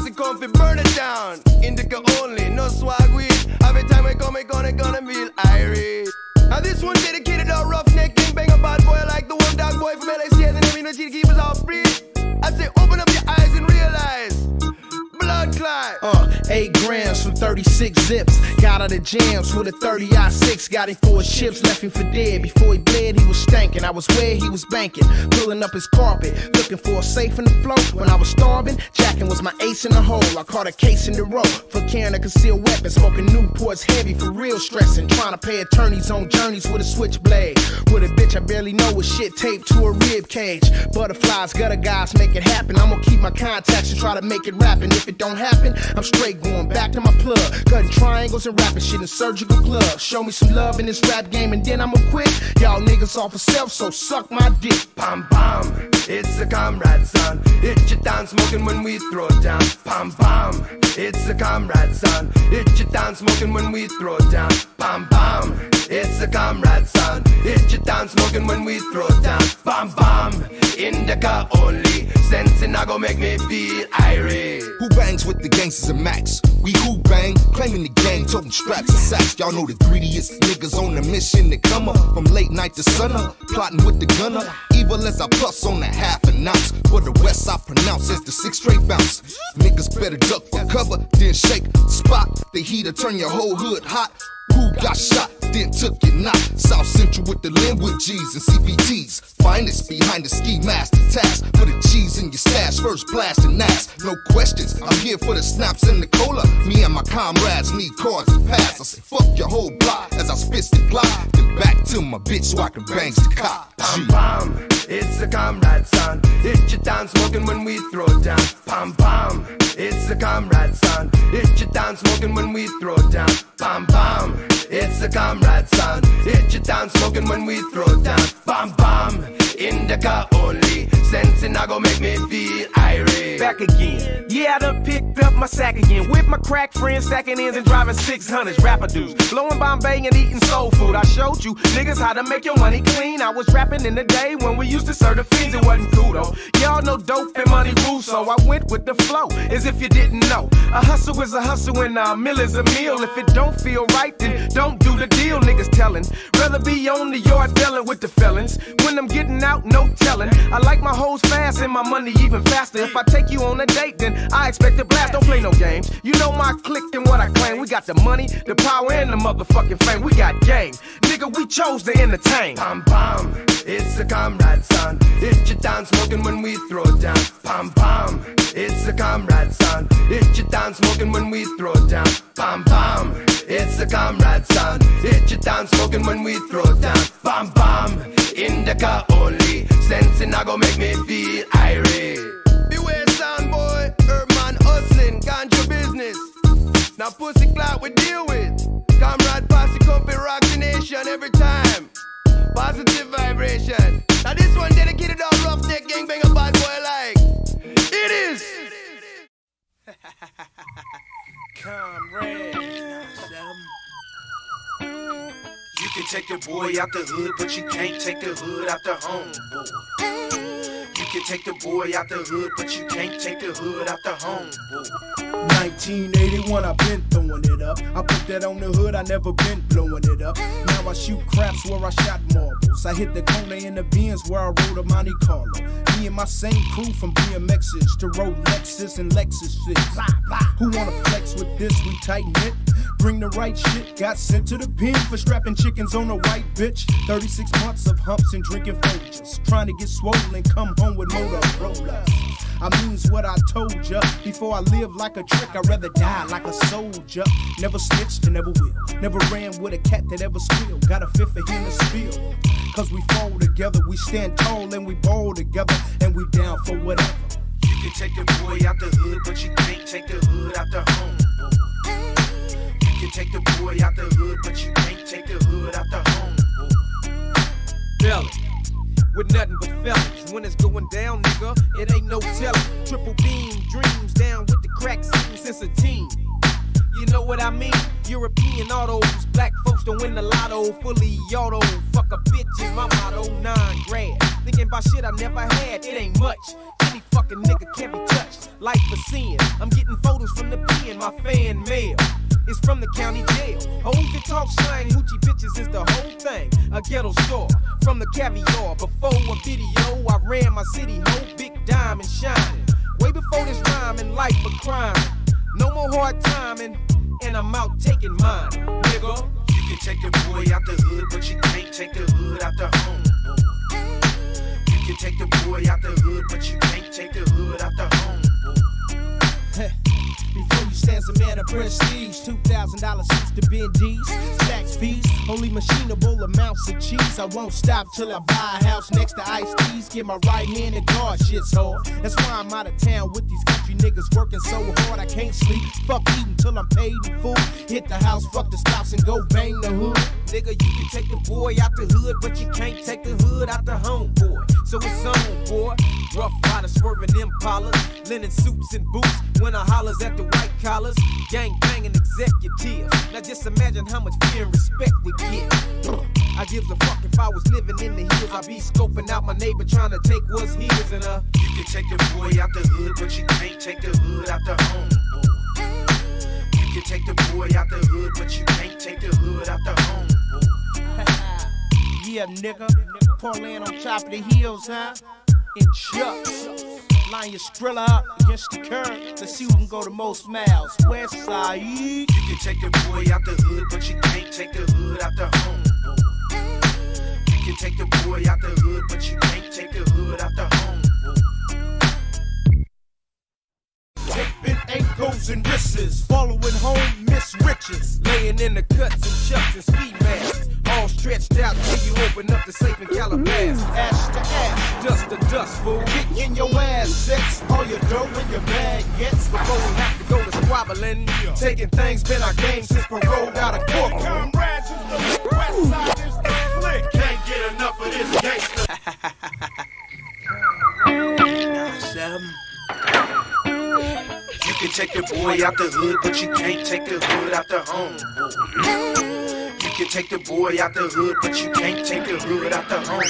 posse come fi burn it down. Indica only, no swag weed. Every time I come, I gonna feel irate. Now this one dedicated to roughneck king bang a bad boy like the one dog boy from LAC and the name to keep us all free. I say open up your eyes and realize blood clot. 8 grams from 36 zips. Got out of jams with a 30-06. Got him for his chips, left him for dead. Before he bled, he was stankin'. I was where he was banking, pulling up his carpet, looking for a safe in the flow. When I was starving, jacking was my ace in the hole. I caught a case in the row for carrying a concealed weapon. Smoking Newports heavy for real stressing. Trying to pay attorneys on journeys with a switchblade. With a bitch I barely know with shit taped to a rib cage. Butterflies, gutter guys, make it happen. I'm gonna keep my contacts and try to make it rapping. If it don't happen, I'm straight going back to my plug. Cutting triangles and rapping shit in surgical gloves. Show me some love in this rap game and then I'ma quit. Y'all niggas off of self, so suck my dick. Pam pam, it's a comrade son. Hit your down smoking when we throw it down. Pam pam, it's a comrade son. Hit your down smoking when we throw it down. Pam pam, it's a comrade son. Hit your down smoking when we throw it down. Pam pam, indica only. Sensing I go make me feel irate. Who bangs with the gangsters and Max? We who bang, claiming the gang, toting straps and sacks. Y'all know the greediest niggas on the mission to come up from late night to sun up, plotting with the gunner. Evil as I plus on that half an ounce. For the rest I pronounce as the 6 straight bounce. Niggas better duck for cover, then shake spot. The heater turn your whole hood hot. Who got shot, then took your knot. South Central with the Linwood G's and CPTs. Finest behind the ski mask, the task for the cheese in your stash. First blast and ass, no questions. I'm here for the snaps and the cola. Me and my comrades need cards to pass. I say fuck your whole block as I spit the glide. Then back to my bitch so I can bang the cop. Pam pam, it's a comrade son. Hit your down smoking when we throw it down. Pam pam, it's a comrade son. Hit your down smoking when we throw it down. Pam pam, it's a comrade son. Hit your down smoking when we throw it down. Pam pam, indica only. Sensing I go make me feel irate. Back again, yeah I done picked up my sack again. With my crack friends stacking ends and driving 600s. Rapper dudes, blowing Bombay and eating soul food. I showed you niggas how to make your money clean. I was rapping in the day when we used to serve the fiends. It wasn't cool though. Y'all know dope and money rules, so I went with the flow. As if you didn't know, a hustle is a hustle and a meal is a meal. If it don't feel right, then don't do the deal. Niggas telling, rather be on the yard dealing with the felons. When I'm getting out, no telling. I like my hoes fast and my money even faster. If I take you on a date, then I expect a blast. Don't play no games. You know my clique and what I claim. We got the money, the power, and the motherfucking fame. We got game. Nigga, we chose to entertain. Pam pam, it's a comrade son. Hit your down smoking when we throw it down. Pam pam, it's a comrade son. Hit your down smoking when we throw it down. Pam pam, it's a comrade son. Hit your down smoking when we throw it down. Pam pam, indica only. Sensing I go make me feel irate. Beware sound boy, Urban hustling, ganja business. Now pussy clout we deal with. Comrade posse company rock the nation every time. Positive vibration. Now this one dedicated to all roughneck gangbang a bad boy like. It is. Comrade. You can take the boy out the hood, but you can't take the hood out the home, boy. You can take the boy out the hood, but you can't take the hood out the home, boy. 1981, I been throwing it up. I put that on the hood, I never been blowing it up. Now I shoot craps where I shot marbles. I hit the corner in the Benz where I rode a Monte Carlo. Me and my same crew from BMXs to Rolexes and Lexuses. Who wanna flex with this? We tighten it. Bring the right shit. Got sent to the pen for strapping chickens on a white bitch. 36 months of humps and drinking Folgers. Trying to get swollen, come home with Motorola. I means what I told ya. Before I live like a trick, I'd rather die like a soldier. Never snitched and never will. Never ran with a cat that ever squealed. Got a fifth of him to spill. Cause we fall together, we stand tall and we ball together. And we down for whatever. You can take the boy out the hood, but you can't take the hood out the home, boy. You can take the boy out the hood, but you can't take the hood out the home, boy. Belly. With nothing but felons. When it's going down, nigga, it ain't no telling. Triple beam dreams down with the crack scene since a teen. You know what I mean? European autos, black folks don't win the lotto. Fully auto, fuck a bitch is my motto. 9 grad, thinking about shit I never had. It ain't much. Any Motherfucking nigga can't be touched. Life for sin. I'm getting photos from the pen, my fan mail. It's from the county jail. Hoes that talk slang, hoochie bitches is the whole thing. A ghetto store from the caviar. Before a video, I ran my city hoe, big diamond shining. Way before this rhyming, life for crime. No more hard timing, and I'm out taking mine, nigga. You can take the boy out the hood, but you can't take the hood out the home. You can take the boy out the hood, but you can't take the hood out the home. Before you stands a man of prestige, $2,000 suits to Benjis, tax fees, only machinable amounts of cheese. I won't stop till I buy a house next to Ice Teas. Get my right hand and guard shit's hard. That's why I'm out of town with these country niggas working so hard I can't sleep. Fuck eating till I'm paid in full. Hit the house, fuck the stops and go bang the hood. Nigga, you can take the boy out the hood, but you can't take the hood out the home, boy. So it's on, boy. Rough riders swerving Impalas, linen suits and boots. When I hollers at the white collars, gang banging executives. Now just imagine how much fear and respect we get. I give a fuck if I was living in the hills. I'd be scoping out my neighbor trying to take what's his. And you can take the boy out the hood, but you can't take the hood out the home. You can take the boy out the hood, but you can't take the hood out the home. Yeah, nigga. Poor land on top of the hills, huh? In Chucks. Line your Skrilla up against the curb. Let's see who can go the most miles. West Side. You can take the boy out the hood, but you can't take the hood out the home. You can take the boy out the hood, but you can't take the hood out the home. Taping ankles and wrists, following home Miss Riches. Laying in the cuts and chucks and ski masks. All stretched out till you open up the safe in Calabasas. Ash to ash, dust to dust, fool. Kick in your ass, sex, all your dough in your bag gets. Before we have to go to squabbling, taking things, been our game since paroled out of court. Comrades, who's the west side is the flick. Can't get enough of this gangster. You can take the boy out the hood, but you can't take the hood out the home. You can take the boy out the hood, but you can't take the hood out the home.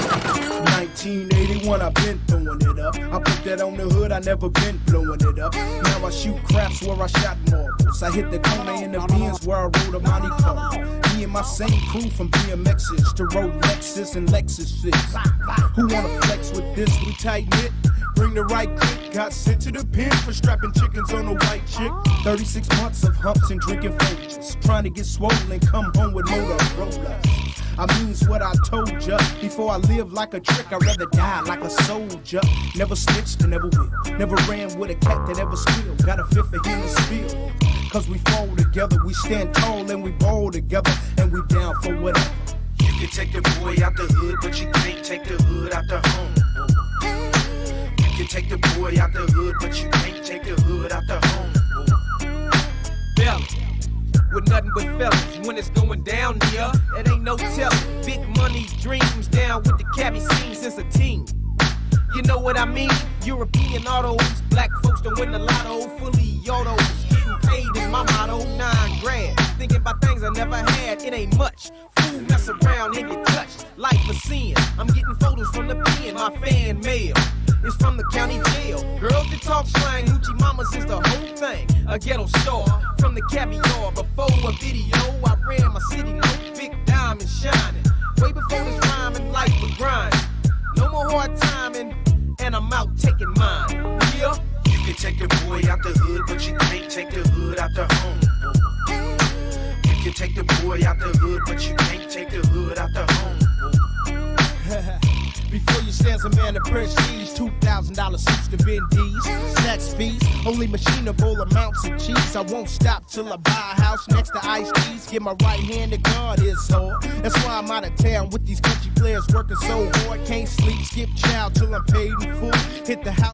1981, I've been throwing it up. I put that on the hood, I never been blowing it up. Now I shoot craps where I shot marbles. I hit the corner in the Benz where I rode a Monte Carlo. Me and my same crew from BMXs to Rolexes and Lexuses. Who wanna flex with this? We tight knit. Bring the right click, got sent to the pen for strapping chickens on a white chick. 36 months of humps and drinking Folgers. Trying to get swollen, come home with Motorola. I means what I told ya. Before I live like a trick, I'd rather die like a soldier. Never snitched and never will. Never ran with a cat that ever squealed. Got a fifth for him to spill. Cause we fall together, we stand tall and we ball together. And we down for whatever. You can take the boy out the hood, but you can't take the hood out the home. You can take the boy out the hood, but you can't take the hood out the home. Belly, with nothing but fellas. When it's going down here, it ain't no telling. Big money dreams down with the cabbie scene since a teen. You know what I mean? European autos, black folks don't win the lotto. Fully autos, getting paid is my motto. 9 grand, thinking about things I never had. It ain't much. Fool, mess around and get touched. Life for sin. I'm getting photos from the pen, my fan mail. It's from the county jail. Girls that talk slang, hoochie mamas is the whole thing. A ghetto store from the caviar. Before a video, I ran my city low, big diamond shining. Way before this rhyming, life was grind. No more hard timing, and I'm out taking mine. Yeah. You can take the boy out the hood, but you can't take the hood out the home. You can take the boy out the hood, but you can't take the hood out the home. Before you stands a man of prestige, $2,000 suits to Benjis, tax fees, only machinable amounts of cheese. I won't stop till I buy a house next to Ice Teas. Get my right hand to God is hard. That's why I'm out of town with these country players working so hard. Can't sleep, skip chow till I'm paid in full. Hit the house.